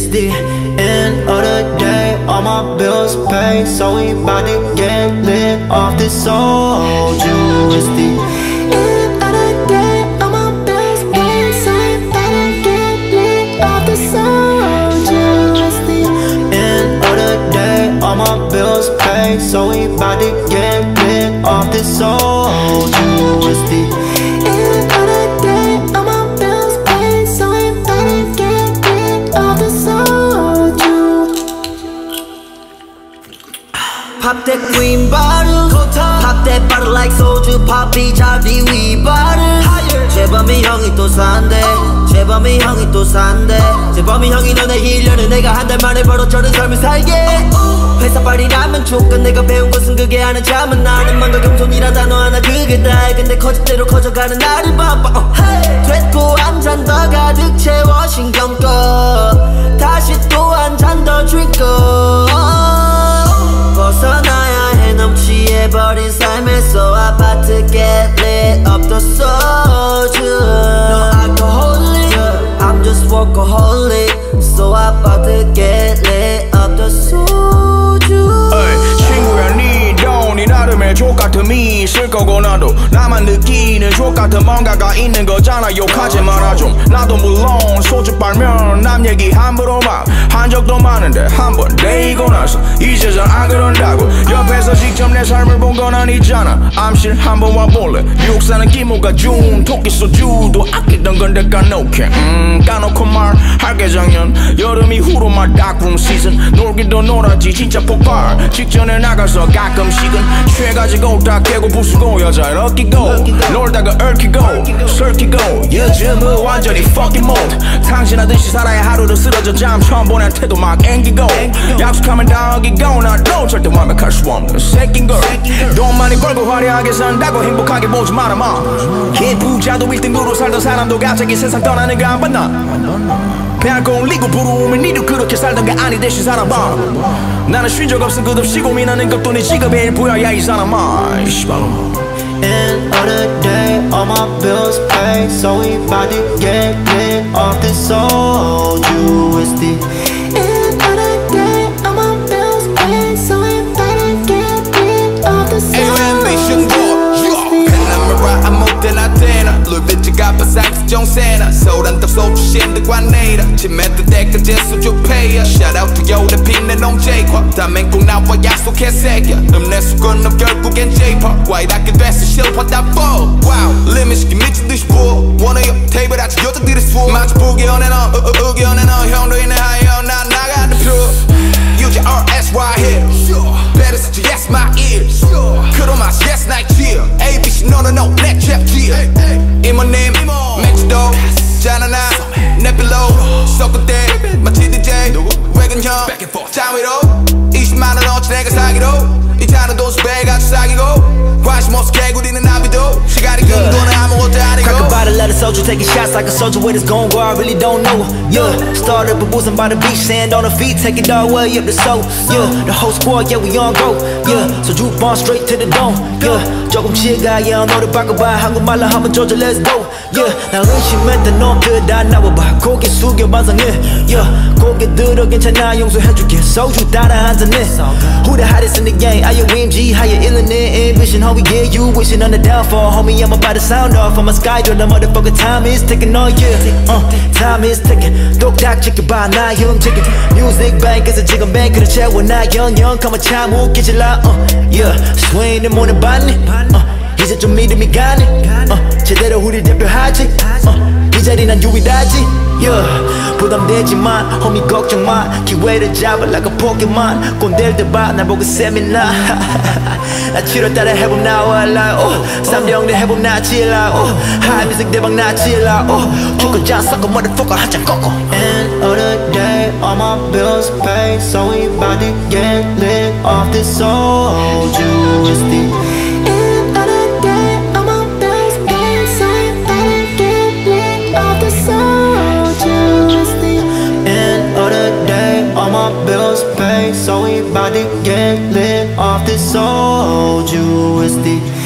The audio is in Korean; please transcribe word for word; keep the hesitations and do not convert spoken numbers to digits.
It's the end of the day, all my bills paid, so we bout to get lit off this soju. It's the end of the day, all my bills paid, so we bout to get lit off this soju. It's the end of the day, all my bills paid, so we bout to get lit off this soju. It's the end of the day, all my bills paid, so we bout to get lit off the soju. Pop that green bottle, pop that bottle like soju. Poppy 잡이 위 bottle. 재범이 형이 또 산대, 재범이 형이 또 산대. 재범이 형이 너네 일 년에 내가 한 달 만에 벌어 저런 삶을 살게. 회사 빨이라면 조건 내가 배운 것은 그게 하나 잠은 나는 뭔가 겸손이라다 너 하나 그게 다해. 근데 커질 대로 커져가는 나를 바빠. 어, 됐고 한 잔 더 가득 채워 신경 꺼. 다시 또 한 잔 더 drink up. 벗어나야 해 넘치해버린 삶에서 about to get lit up the soju. No alcoholic, I'm just workaholic, so about to get lit up the soju. 친구야 니 돈이 나름의 족같음이 있을 거고 나도 나만 느끼는 족같은 뭔가가 있는 거잖아. 욕하지 마라 좀. 나도 물론 소주 빨면 남 얘기 함부로 막 한 적도 많은데 한 번 데이고 나서 이제 잘 안 그런다고. 옆에서 직접 내 삶을 본 건 아니잖아. 암실 한번 와볼래. 미국 사는 기모가 준 토끼 소주도 아끼던 건데 까놓게 음 까놓고 말할게. 작년 여름 이후로 말 darkroom season. 놀기도 놀았지 진짜 폭발 직전에 나가서 가끔씩은 취해가지고 다 깨고 부수고 여자를 얽히고 놀다가 얽히고 설키고 요즘은 완전히 fucking mode. 당신하듯이 살아야 하루를 쓰러져 잠 처음 보낸 태도 막 앵기고 약속하면 다 어기고 나도 절대 완벽할 수 없는 새끼인 걸. 돈 많이 벌고 화려하게 산다고 행복하게 보지 마라 마. 개부자도 일 등으로 살던 사람도 갑자기 세상 떠나는 거 안 봤나. 배알고 올리고 부러우면 니도 그렇게 살던가 아니 대신 살아봐. 나는 쉰 적 없음 끝없이 고민하는 것도 네 직업의 일부야 야 이 사람아. End of the day, all my bills paid, so we bout to get lit off this soju. It's the end of the day, all my bills paid, so we bout to get lit off the soju. I'm more than I did. Louis Vuitton got besides John Cena. Sold and the soul to shit the guanada. Chimmet the deck and just so you pay. Shout out to yo, the pin and on J-Pop. 다men 꼭 나와 약속해 새겨. 음내 수건은 결국엔 J-Pop. White I can dress the shit what that fall. Wow, limit 시기 미친 듯이 부어. 원해요 테이블 아직 여자들이 수어. 마치 보기 연애 너, 으기 연애 너. 형도 있네 하여 나 나가는 표. Use your R S right here. Better say yes my ears. 그럼 마시 yes night chill. A B C no no no 내 trap chill. 이모님 맥주도 짜나나 내 필로 섞을 때 마치 디제이 외근 형 장위로 이십만 원어치 내가 사기로 이 차는 돈 수백 아주 사기고 관심 없어 개구리는 나비도 시간이 끈 돈은 아무것도 아니고. Crack a bottle, let a soldier taking shots like a soldier. Where it's gon' go, I really don't know. Yeah, started proposing by the beach, sand on the feet, take it all way up the soul. Yeah, the whole squad, yeah, we on go. Yeah, so juke bomb straight to the dome. Yeah, 조금 chi가, yeah, 너를 바꿔봐. 한국말로 하면 조져, let's go. Yeah, 나 의심했던 놈들 다 나와봐. 고개 숙여 반성해. Yeah, 고개 들어 괜찮아 용서해줄게. 소주 따라 한잔해. Who the hottest in the game? I O M G, how you illin' it? Ambition, how we get you wishing on the downfall. Homie, I'm about to sound off. I'm a sky door, the motherfucker time is ticking on you. Uh, time is ticking. 똑딱 지켜봐 나 형제긴. Music bank에서 지금 뱅크를 채워 나 영영. 가만 참 웃기질 라. Uh, yeah, swing는 모는 봤니? Uh, 이제 좀 믿음이 가네. Uh, 제대로 우리 대표하지. Uh, 이 자리 난 유일하지. Yeah, 부담되지만 homie 걱정 마. 기회를 잡아 like a Pokemon. 꼰대들 봐 날 보고 세미나. 나 칠월 달에 해봄 나와 like oh. 삼령대 해봄 나 질라 oh. High music 대박 나 질라 oh. 축구 짠 섞어 motherfucker 한잔 꺾어. End of the day, all my bills paid, so we bout to get lit off this soju. It's the end of the day, all my bills paid, so we bout to get lit off the soju. It's the end of the day, all my bills paid, so we bout to get lit off this soju. It's the